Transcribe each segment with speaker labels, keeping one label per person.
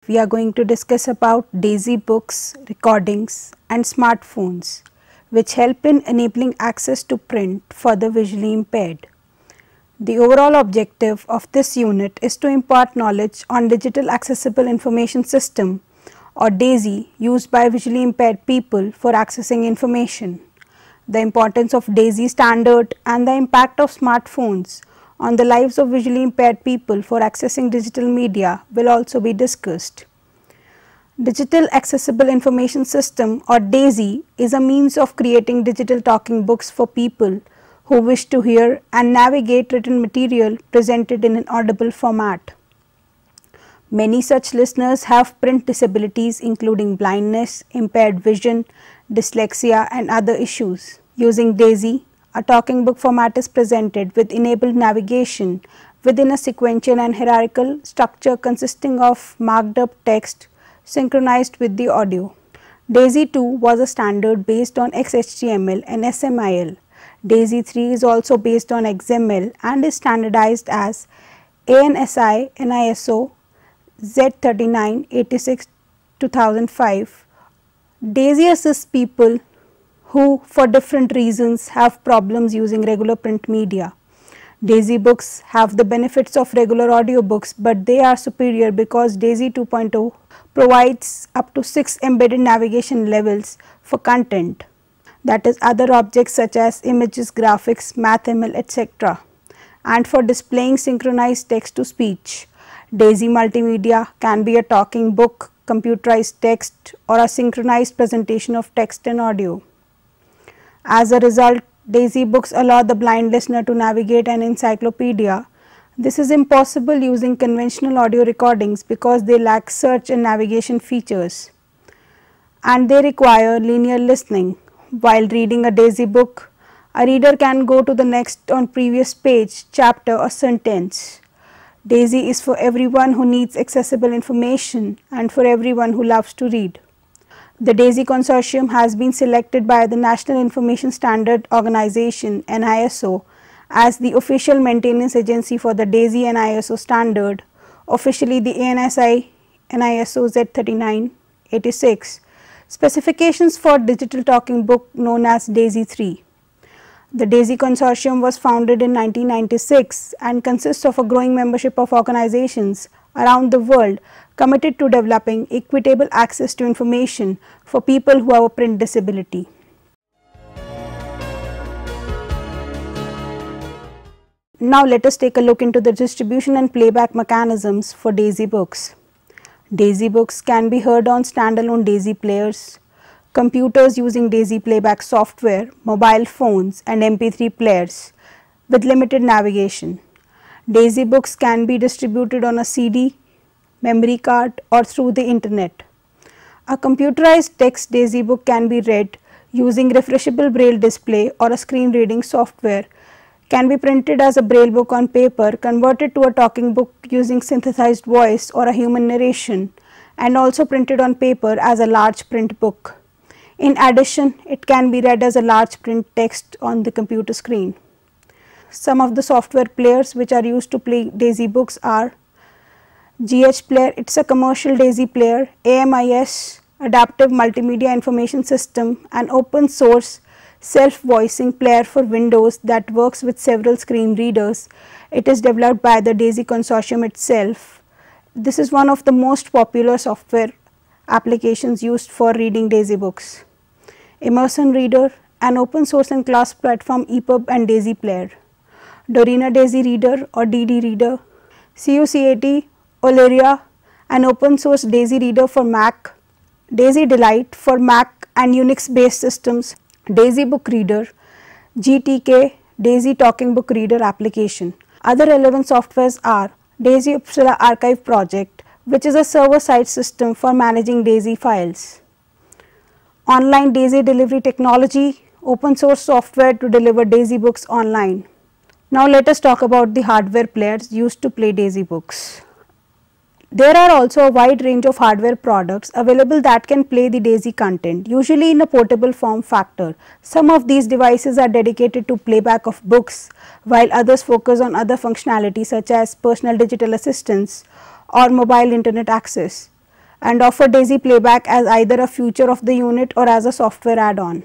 Speaker 1: we are going to discuss about DAISY books, recordings and smartphones which help in enabling access to print for the visually impaired. The overall objective of this unit is to impart knowledge on Digital Accessible Information System or DAISY used by visually impaired people for accessing information. The importance of DAISY standard and the impact of smartphones on the lives of visually impaired people for accessing digital media will also be discussed. Digital Accessible Information System or DAISY is a means of creating digital talking books for people who wish to hear and navigate written material presented in an audible format. Many such listeners have print disabilities including blindness, impaired vision, dyslexia and other issues. Using DAISY, a talking book format is presented with enabled navigation within a sequential and hierarchical structure consisting of marked up text synchronized with the audio. DAISY 2 was a standard based on XHTML and SMIL. DAISY 3 is also based on XML and is standardized as ANSI NISO Z3986 2005. DAISY assists people who for different reasons have problems using regular print media. DAISY books have the benefits of regular audiobooks, but they are superior because DAISY 2.0 provides up to 6 embedded navigation levels for content, that is other objects such as images, graphics, MathML, etc. and for displaying synchronized text to speech. DAISY multimedia can be a talking book, computerized text or a synchronized presentation of text and audio. As a result, DAISY books allow the blind listener to navigate an encyclopedia. This is impossible using conventional audio recordings because they lack search and navigation features and they require linear listening. While reading a DAISY book, a reader can go to the next on previous page, chapter or sentence. DAISY is for everyone who needs accessible information and for everyone who loves to read. The DAISY consortium has been selected by the National Information Standard Organization NISO as the official maintenance agency for the DAISY NISO standard, officially the ANSI NISO Z3986. Specifications for digital talking book known as DAISY 3. The DAISY consortium was founded in 1996 and consists of a growing membership of organizations around the world committed to developing equitable access to information for people who have a print disability. Now let us take a look into the distribution and playback mechanisms for DAISY books. DAISY books can be heard on standalone DAISY players, computers using DAISY playback software, mobile phones and MP3 players with limited navigation. DAISY books can be distributed on a CD, memory card or through the internet. A computerized text DAISY book can be read using refreshable braille display or a screen reading software, can be printed as a braille book on paper, converted to a talking book using synthesized voice or a human narration, and also printed on paper as a large print book. In addition, it can be read as a large print text on the computer screen. Some of the software players which are used to play DAISY books are GH Player, it is a commercial DAISY player, AMIS, Adaptive Multimedia Information System, an open source self-voicing player for Windows that works with several screen readers. It is developed by the DAISY consortium itself. This is one of the most popular software applications used for reading DAISY books. Emerson Reader, an open source and class platform EPUB and DAISY player. Dorina DAISY Reader or DD Reader. CUCAT Oleria, an open source DAISY reader for Mac. DAISY Delight for Mac and Unix based systems. DAISY Book Reader, GTK DAISY Talking Book Reader application. Other relevant softwares are DAISY Uppsala Archive Project, which is a server-side system for managing DAISY files. Online DAISY Delivery Technology, open source software to deliver DAISY books online. Now let us talk about the hardware players used to play DAISY books. There are also a wide range of hardware products available that can play the DAISY content, usually in a portable form factor. Some of these devices are dedicated to playback of books, while others focus on other functionalities such as personal digital assistance or mobile internet access. and offer DAISY playback as either a feature of the unit or as a software add-on.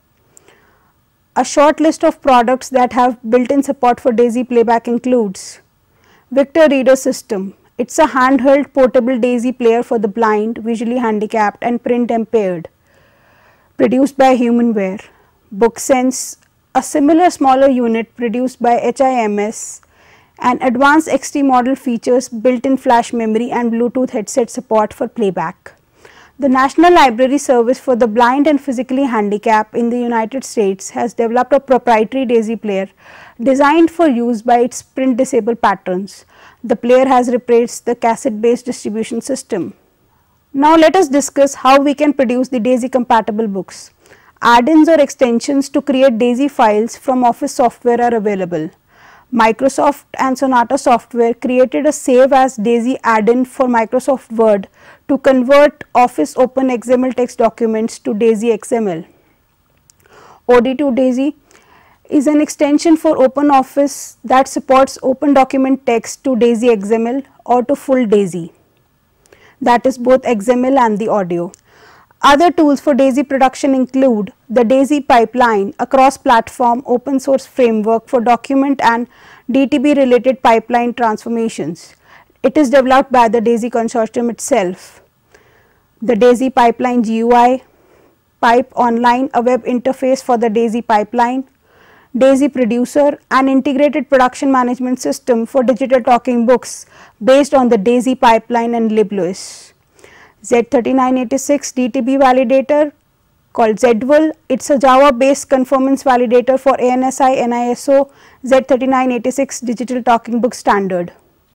Speaker 1: A short list of products that have built-in support for DAISY playback includes Victor Reader System. It's a handheld portable DAISY player for the blind, visually handicapped and print impaired, produced by HumanWare. BookSense, a similar smaller unit produced by HIMS, and Advanced XT model features built-in flash memory and Bluetooth headset support for playback. The National Library Service for the Blind and Physically Handicapped in the United States has developed a proprietary DAISY player designed for use by its print disabled patrons. The player has replaced the cassette-based distribution system. Now let us discuss how we can produce the DAISY compatible books. Add-ins or extensions to create DAISY files from Office software are available. Microsoft and Sonata Software created a Save as DAISY add-in for Microsoft Word to convert Office Open XML text documents to DAISY XML. OD2 DAISY is an extension for OpenOffice that supports open document text to DAISY XML or to full DAISY, that is both XML and the audio. Other tools for DAISY production include the DAISY Pipeline, a cross-platform open source framework for document and DTB related pipeline transformations. It is developed by the DAISY consortium itself. The DAISY Pipeline GUI, Pipe Online, a web interface for the DAISY Pipeline, DAISY Producer, an integrated production management system for digital talking books based on the DAISY Pipeline and LibLouis. Z3986 DTB validator called ZWL. It's a Java based conformance validator for ANSI NISO Z3986 digital talking book standard.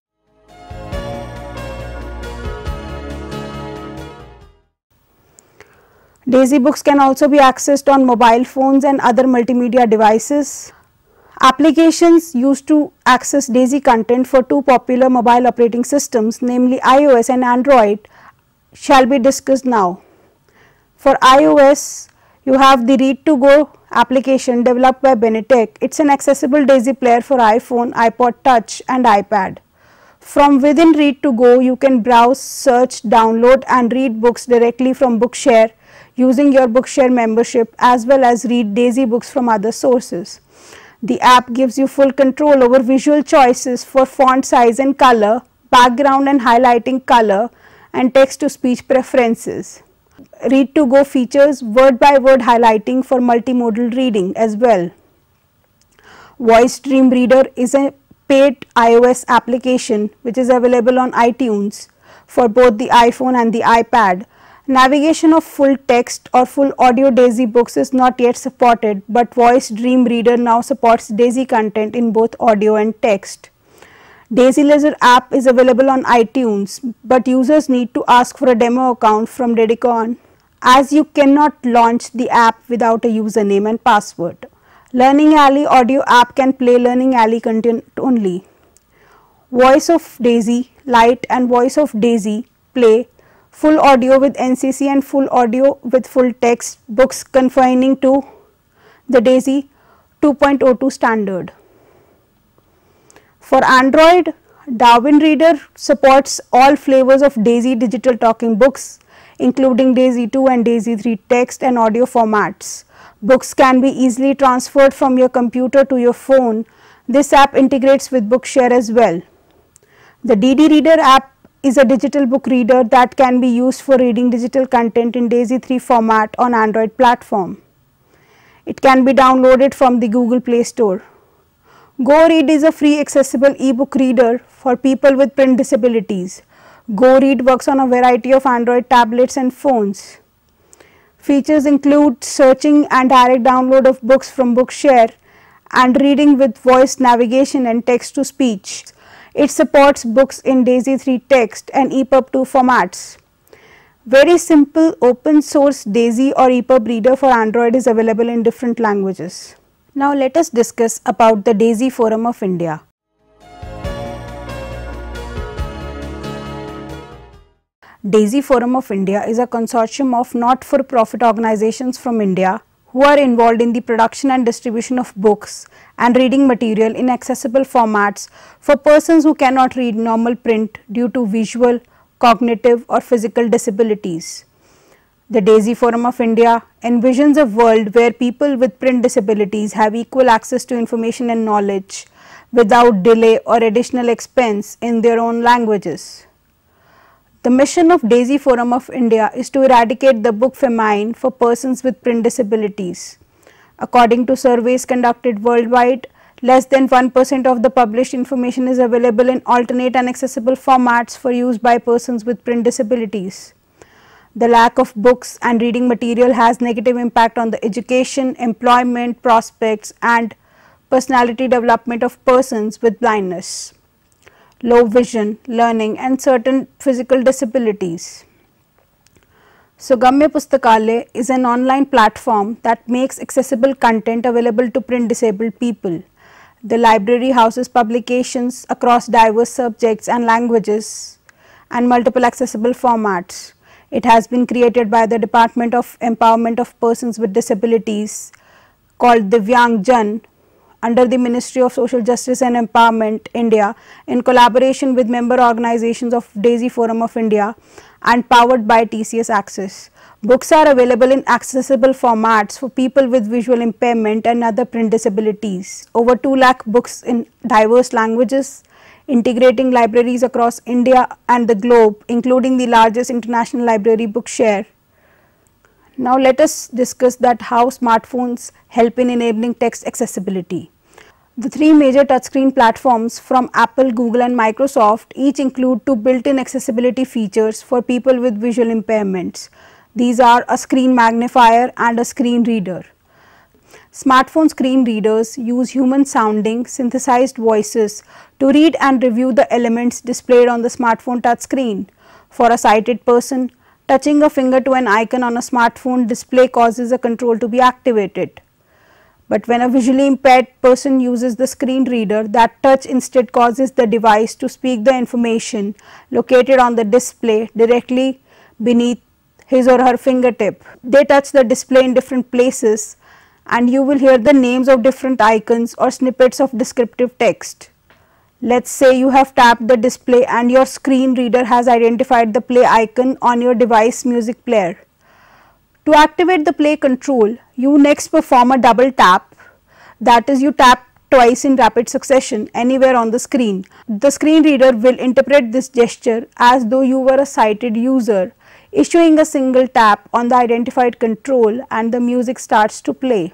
Speaker 1: DAISY books can also be accessed on mobile phones and other multimedia devices. Applications used to access DAISY content for two popular mobile operating systems, namely iOS and Android, shall be discussed now. For iOS, you have the Read2Go application developed by Benetech. It's an accessible DAISY player for iPhone, iPod Touch and iPad. From within Read2Go, you can browse, search, download and read books directly from Bookshare using your Bookshare membership, as well as read DAISY books from other sources. The app gives you full control over visual choices for font size and color, background and highlighting color, and text to speech preferences. Read2Go features word by word highlighting for multimodal reading as well. Voice Dream Reader is a paid iOS application which is available on iTunes for both the iPhone and the iPad. Navigation of full text or full audio DAISY books is not yet supported, but Voice Dream Reader now supports DAISY content in both audio and text. DAISY Laser app is available on iTunes, but users need to ask for a demo account from Dedicon, as you cannot launch the app without a username and password. Learning Alley audio app can play Learning Alley content only. Voice of DAISY Lite and Voice of DAISY Play full audio with NCC and full audio with full text books confining to the DAISY 2.02 standard. For Android, Darwin Reader supports all flavors of DAISY digital talking books, including DAISY 2 and DAISY 3 text and audio formats. Books can be easily transferred from your computer to your phone. This app integrates with Bookshare as well. The DD Reader app is a digital book reader that can be used for reading digital content in DAISY 3 format on Android platform. It can be downloaded from the Google Play Store. GoRead is a free accessible ebook reader for people with print disabilities. GoRead works on a variety of Android tablets and phones. Features include searching and direct download of books from Bookshare and reading with voice navigation and text to speech. It supports books in DAISY 3 text and EPUB 2 formats. Very simple open source DAISY or EPUB reader for Android is available in different languages. Now let us discuss about the DAISY Forum of India. DAISY Forum of India is a consortium of not-for-profit organizations from India who are involved in the production and distribution of books and reading material in accessible formats for persons who cannot read normal print due to visual, cognitive or physical disabilities. The DAISY Forum of India envisions a world where people with print disabilities have equal access to information and knowledge without delay or additional expense in their own languages. The mission of DAISY Forum of India is to eradicate the book famine for persons with print disabilities. According to surveys conducted worldwide, less than 1% of the published information is available in alternate and accessible formats for use by persons with print disabilities. The lack of books and reading material has negative impact on the education, employment, prospects and personality development of persons with blindness, low vision, learning and certain physical disabilities. Sugamya Pustakalaya is an online platform that makes accessible content available to print disabled people. The library houses publications across diverse subjects and languages and multiple accessible formats. It has been created by the Department of Empowerment of Persons with Disabilities called Divyang Jan under the Ministry of Social Justice and Empowerment India in collaboration with member organizations of DAISY Forum of India and powered by TCS Access. Books are available in accessible formats for people with visual impairment and other print disabilities. Over 2 lakh books in diverse languages, integrating libraries across India and the globe, including the largest international library book share. Now let us discuss that how smartphones help in enabling text accessibility. The 3 major touchscreen platforms from Apple, Google and Microsoft each include 2 built-in accessibility features for people with visual impairments. These are a screen magnifier and a screen reader. Smartphone screen readers use human sounding synthesized voices to read and review the elements displayed on the smartphone touchscreen. For a sighted person, touching a finger to an icon on a smartphone display causes a control to be activated. But when a visually impaired person uses the screen reader, that touch instead causes the device to speak the information located on the display directly beneath his or her fingertip. They touch the display in different places and you will hear the names of different icons or snippets of descriptive text. Let's say you have tapped the display and your screen reader has identified the play icon on your device music player. To activate the play control, you next perform a double tap, that is you tap twice in rapid succession anywhere on the screen. The screen reader will interpret this gesture as though you were a sighted user, issuing a single tap on the identified control and the music starts to play.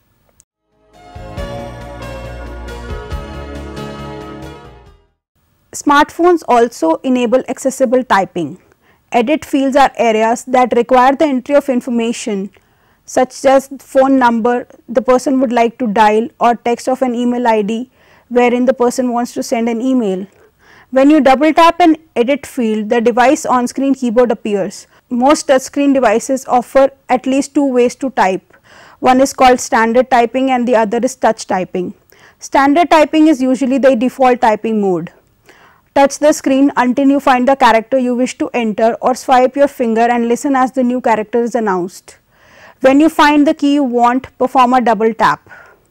Speaker 1: Smartphones also enable accessible typing. Edit fields are areas that require the entry of information such as phone number the person would like to dial or text of an email ID wherein the person wants to send an email. When you double tap an edit field, the device on-screen keyboard appears. Most touchscreen devices offer at least 2 ways to type. One is called standard typing and the other is touch typing. Standard typing is usually the default typing mode. Touch the screen until you find the character you wish to enter or swipe your finger and listen as the new character is announced. When you find the key you want, perform a double tap.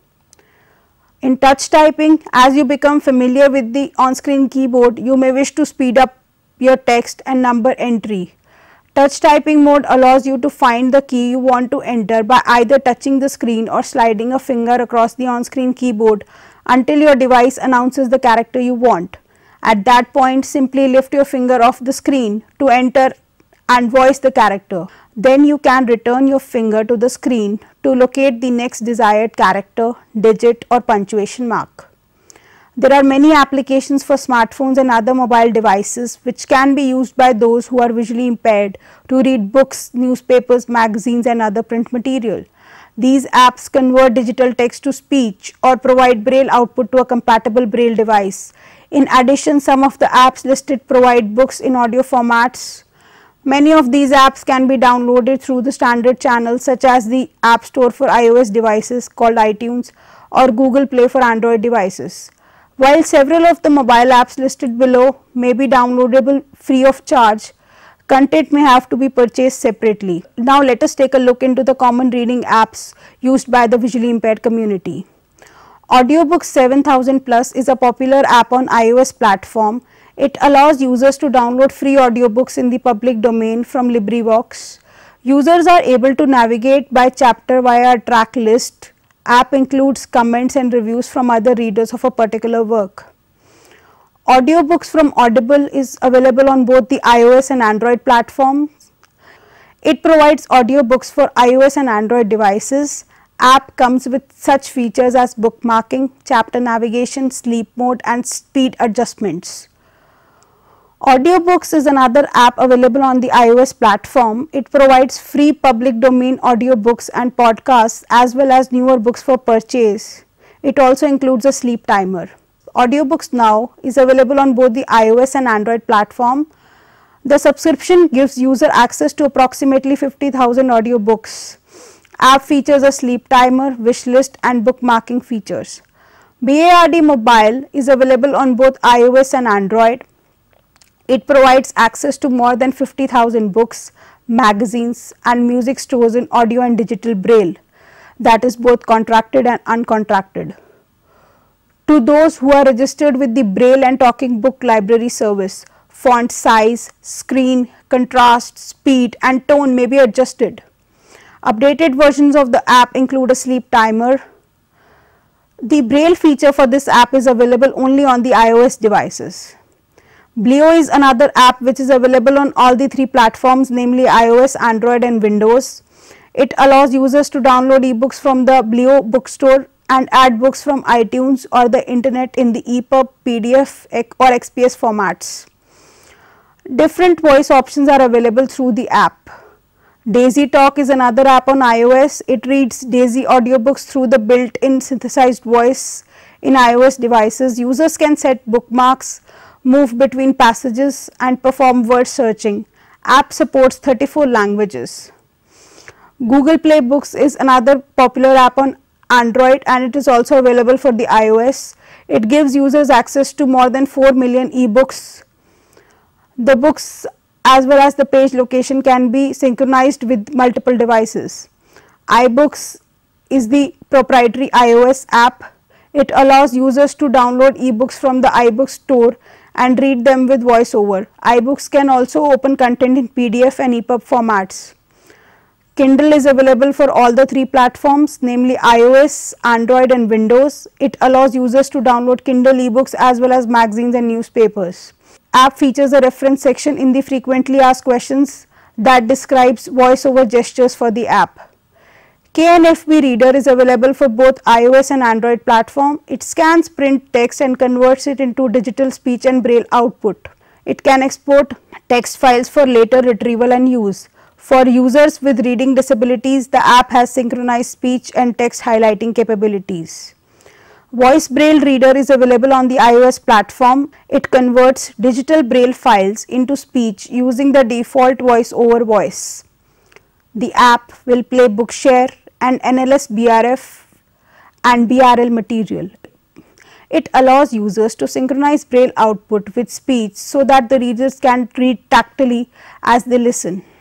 Speaker 1: In touch typing, as you become familiar with the on-screen keyboard, you may wish to speed up your text and number entry. Touch typing mode allows you to find the key you want to enter by either touching the screen or sliding a finger across the on-screen keyboard until your device announces the character you want. At that point, simply lift your finger off the screen to enter and voice the character. Then you can return your finger to the screen to locate the next desired character, digit or punctuation mark. There are many applications for smartphones and other mobile devices which can be used by those who are visually impaired to read books, newspapers, magazines and other print material. These apps convert digital text to speech or provide braille output to a compatible braille device. In addition, some of the apps listed provide books in audio formats. Many of these apps can be downloaded through the standard channels such as the App Store for iOS devices called iTunes or Google Play for Android devices. While several of the mobile apps listed below may be downloadable free of charge, content may have to be purchased separately. Now let us take a look into the common reading apps used by the visually impaired community. Audiobooks 7000 Plus is a popular app on iOS platform. It allows users to download free audiobooks in the public domain from LibriVox. Users are able to navigate by chapter via a track list. App includes comments and reviews from other readers of a particular work. Audiobooks from Audible is available on both the iOS and Android platforms. It provides audiobooks for iOS and Android devices. App comes with such features as bookmarking, chapter navigation, sleep mode and speed adjustments. Audiobooks is another app available on the iOS platform. It provides free public domain audiobooks and podcasts as well as newer books for purchase. It also includes a sleep timer. Audiobooks Now is available on both the iOS and Android platform. The subscription gives user access to approximately 50,000 audiobooks. App features a sleep timer, wish list and bookmarking features. BARD Mobile is available on both iOS and Android. It provides access to more than 50,000 books, magazines and music stores in audio and digital braille, that is both contracted and uncontracted. To those who are registered with the Braille and Talking Book Library service, font size, screen, contrast, speed and tone may be adjusted. Updated versions of the app include a sleep timer. The Braille feature for this app is available only on the iOS devices. Bleo is another app which is available on all the three platforms, namely iOS, Android and Windows. It allows users to download ebooks from the Bleo bookstore and add books from iTunes or the internet in the EPUB, PDF or XPS formats. Different voice options are available through the app. Daisy Talk is another app on iOS. It reads Daisy audiobooks through the built-in synthesized voice in iOS devices. Users can set bookmarks, move between passages and perform word searching. App supports 34 languages. Google Play Books is another popular app on Android and it is also available for the iOS. It gives users access to more than 4 million ebooks. The books as well as the page location can be synchronized with multiple devices. iBooks is the proprietary iOS app. It allows users to download ebooks from the iBooks store and read them with voiceover. iBooks can also open content in PDF and EPUB formats. Kindle is available for all the three platforms, namely iOS, Android and Windows. It allows users to download Kindle ebooks as well as magazines and newspapers. App features a reference section in the frequently asked questions that describes voiceover gestures for the app. KNFB Reader is available for both iOS and Android platform. It scans print text and converts it into digital speech and braille output. It can export text files for later retrieval and use. For users with reading disabilities, the app has synchronized speech and text highlighting capabilities. Voice Braille Reader is available on the iOS platform. It converts digital braille files into speech using the default voice over voice. The app will play Bookshare and NLS BRF and BRL material. It allows users to synchronize braille output with speech so that the readers can read tactily as they listen.